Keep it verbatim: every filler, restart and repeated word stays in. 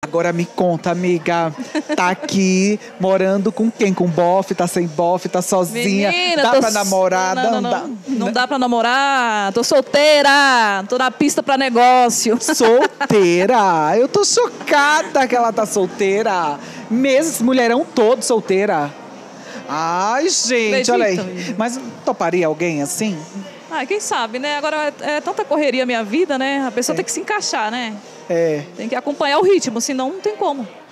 Agora me conta, amiga, tá aqui morando com quem? Com bofe? Tá sem bofe? Tá sozinha? Menina, dá tô pra namorar? Não, não, não, dá... não. Não dá pra namorar. Tô solteira. Tô na pista pra negócio. Solteira? Eu tô chocada que ela tá solteira. Mesmo esse mulherão todo solteira. Ai, gente, Acredita, olha aí. amiga? Mas toparia alguém assim? Ah, quem sabe, né? Agora é, é tanta correria a minha vida, né? A pessoa É. tem que se encaixar, né? É. Tem que acompanhar o ritmo, senão não tem como.